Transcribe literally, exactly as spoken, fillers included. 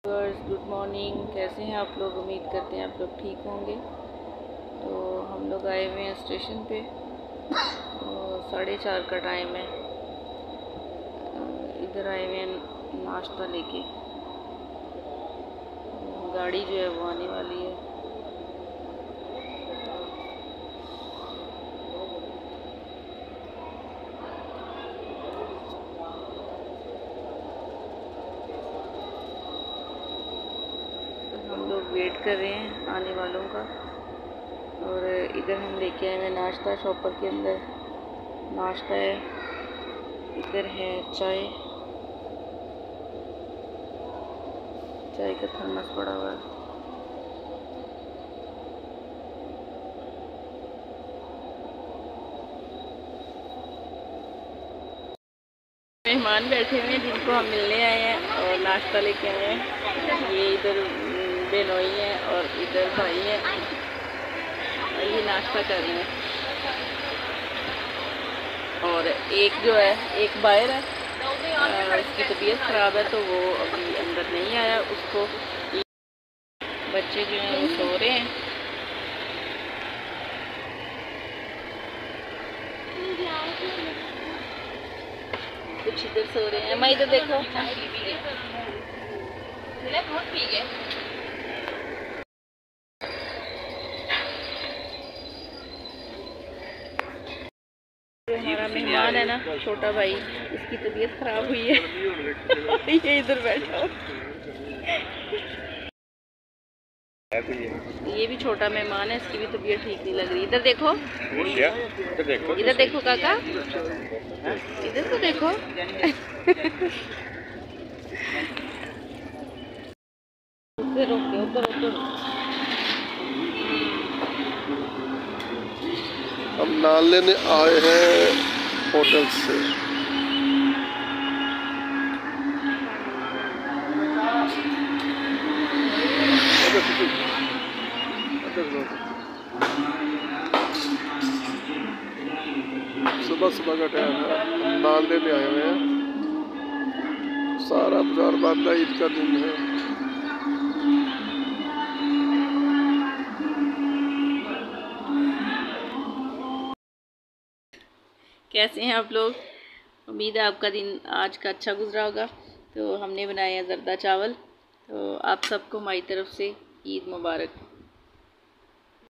Viewers, good morning. कैसे हैं आप लोग? उम्मीद करते हैं आप लोग ठीक होंगे। तो हम लोग आए हुए हैं स्टेशन पे। साढ़े चार का टाइम है। इधर आए हुए हैं नाश्ता लेके। गाड़ी जो है वो आने वाली है। हम लोग वेट कर रहे हैं आने वालों का। और इधर हम लेके आए हैं नाश्ता। शॉपर के अंदर नाश्ता है। इधर है चाय चाय का थर्मस पड़ा हुआ है। मेहमान बैठे हुए हैं जिनको हम मिलने आए हैं और नाश्ता लेके आए हैं। ये इधर बेनोई है और इधर भाई है। ये नाश्ता कर रहे हैं। और एक जो है एक बाहर है, उसकी तबीयत ख़राब है तो वो अभी अंदर नहीं आया। उसको बच्चे जो हैं वो सो रहे हैं। कुछ इधर सो रहे हैं। मैं इधर देखो बहुत पी गए। हमारा मेहमान है ना, छोटा भाई, इसकी तबीयत खराब हुई है। ये इधर बैठा। ये भी छोटा मेहमान है, इसकी भी तबीयत ठीक नहीं लग रही। इधर देखो, इधर देखो, इधर देखो काका, इधर तो देखो। उधर उधर उधर। हम नान लेने आए हैं होटल से। सुबह सुबह का टाइम है, हम नान लेने आए हुए हैं। सारा बाजार बंद है, ईद का दिन है। कैसे हैं आप लोग? उम्मीद है आपका दिन आज का अच्छा गुजरा होगा। तो हमने बनाया जर्दा चावल। तो आप सबको हमारी तरफ से ईद मुबारक।